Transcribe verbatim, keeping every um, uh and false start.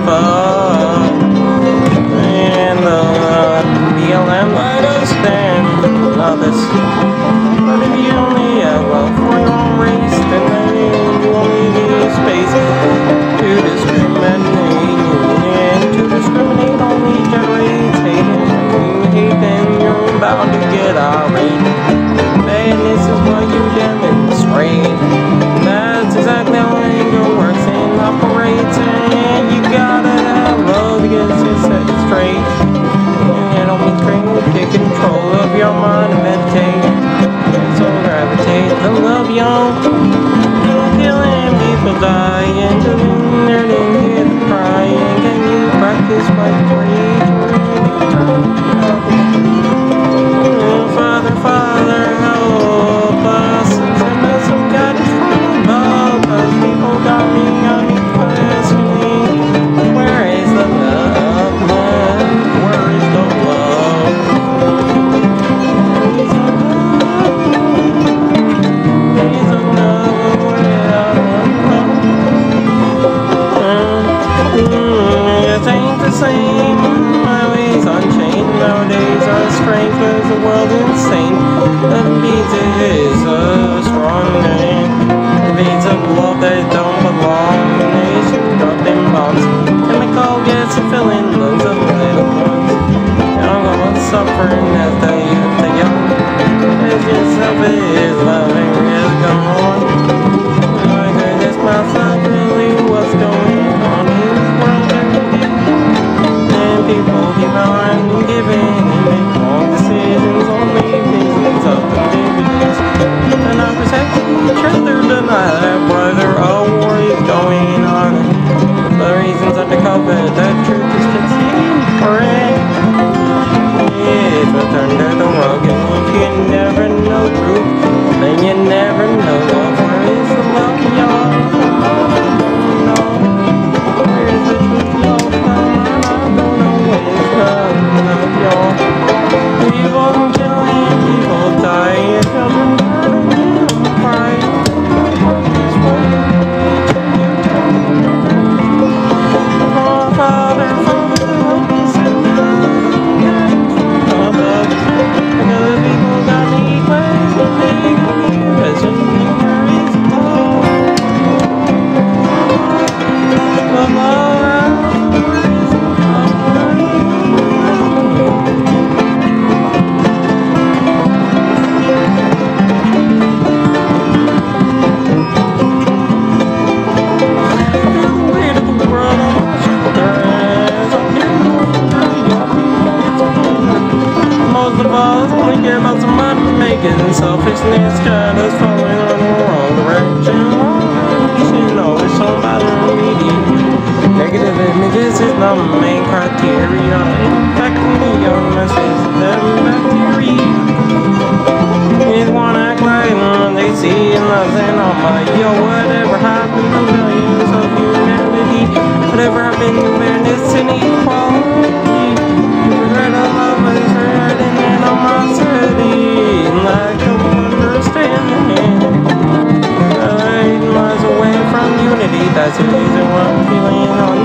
love. And the B L M let us stand love this. But if you only have love for your own race, then you only need space to discriminate. And to discriminate only generates hate. And when you hate, then you're bound to get irate. Badness is what you demonstrate. That's exactly how anger works and operates. And you gotta have love to get it set straight. And it don't mean straight, take control of your mind and meditate. And so gravitate to love, y'all. You're killing people dying, doing their hear the crying. Can you practice my rage? Father, Father, help us. Send us some guidance from above. Cause people got me, got me questioning. Where is the love, love? Where is the love? Where is the love? Where is the love? It ain't the same. My ways unchained. Nowadays our strength is the world insane. That means it is a strong name. It means a love that don't belong. Nation dropped in bombs. Chemical gas and filling lungs of little ones. Young ones suffering as they get the young. As yourself is loving is gone. My goodness, my son, really what's going on in this world every day? And people keep on giving and make wrong decisions. Only visions of the visions. And I'm protecting each other tonight. That brother, a war is going on. The reasons undercover, the truth is concealed for it. It's returned to the rug. And if you never know truth, then you never know love. Where is the love, y'all? No, where is the truth, y'all? I don't know where is the love, y'all. People killing, people dying, children burning, crying. Oh, Father, Father, help me send love. Because people got me questioning, questioning where is love? The love, where is the love? Feel the weight of the world on my shoulders. I'm getting older, most of us only care about some money making. Selfishness got us falling in the wrong direction. You know it's all about the media. Negative images is not the main criteria. Infecting the young masses, the bacteria. They wanna act like mm, they see nothing on my yo. Whatever happened to millions of humanity? Whatever happened to fairness and equality? You regret a love is hurting animosity. Lack of understanding. Eight miles away from unity. That's the reason why I'm feeling on